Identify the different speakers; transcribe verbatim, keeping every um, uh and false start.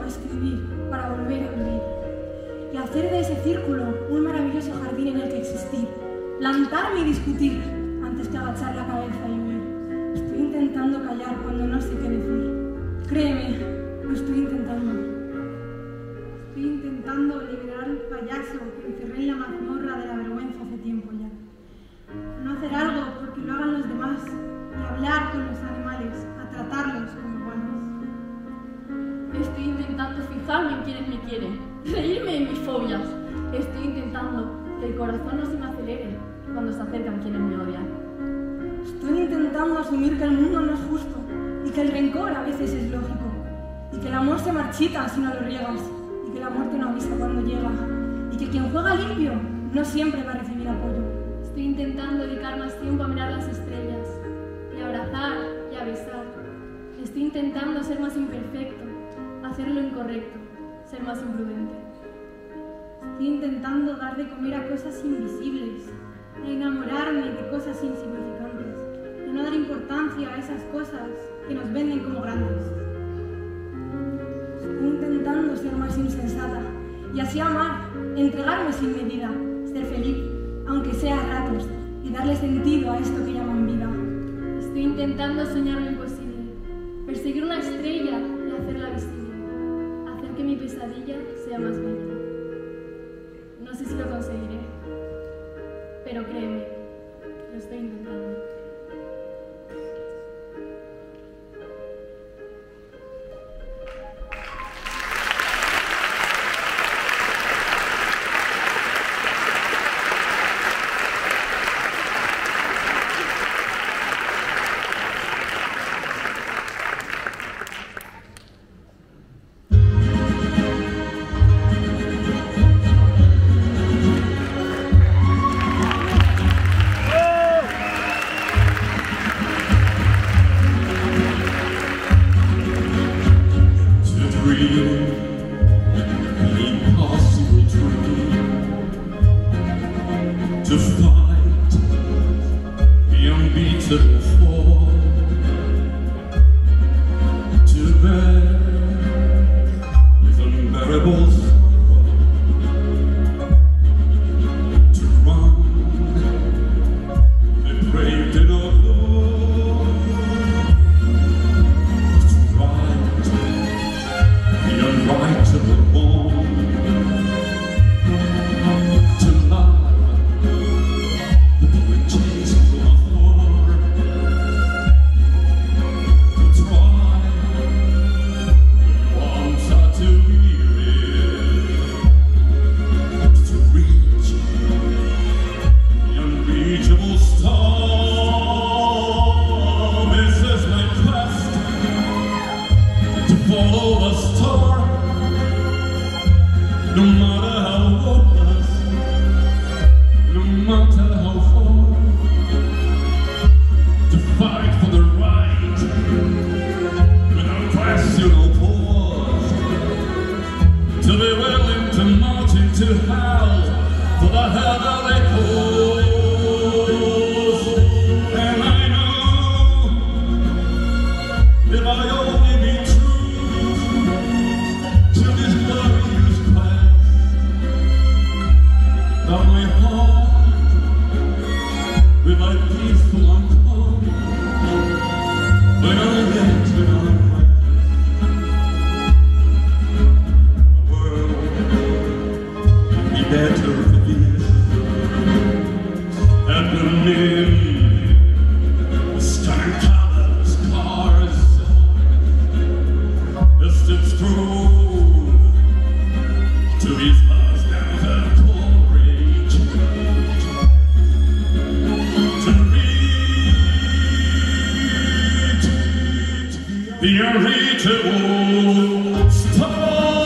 Speaker 1: escribir para volver a vivir y hacer de ese círculo un maravilloso jardín en el que existir, plantarme y discutir antes que agachar la cabeza y huir. Estoy intentando callar cuando no sé qué decir. Créeme, lo estoy intentando. Estoy intentando liberar al payaso que encerré en la mazmorra de la vergüenza hace tiempo ya. No hacer algo porque lo hagan los demás y hablar con los animales, a tratarlos como iguales.
Speaker 2: Estoy intentando fijarme en quienes me quieren, reírme de mis fobias. Estoy intentando que el corazón no se me acelere cuando se acercan quienes me odian.
Speaker 1: Estoy intentando asumir que el mundo no es justo y que el rencor a veces es lógico y que el amor se marchita si no lo riegas y que la muerte no avisa cuando llega y que quien juega limpio no siempre va a recibir apoyo.
Speaker 2: Estoy intentando dedicar más tiempo a mirar las estrellas y a abrazar y a besar. Estoy intentando ser más imperfecto, hacer lo incorrecto, ser más imprudente.
Speaker 1: Estoy intentando dar de comer a cosas invisibles, de enamorarme de cosas insignificantes, de no dar importancia a esas cosas que nos venden como grandes. Estoy intentando ser más insensata y así amar, entregarme sin medida, ser feliz, aunque sea a ratos, y darle sentido a esto que llaman vida.
Speaker 2: Estoy intentando soñar lo imposible, perseguir una estrella y hacerla visible, hacer que mi pesadilla sea más bella. No sé si lo conseguiré, pero créeme, lo estoy intentando.
Speaker 3: The unreachable star.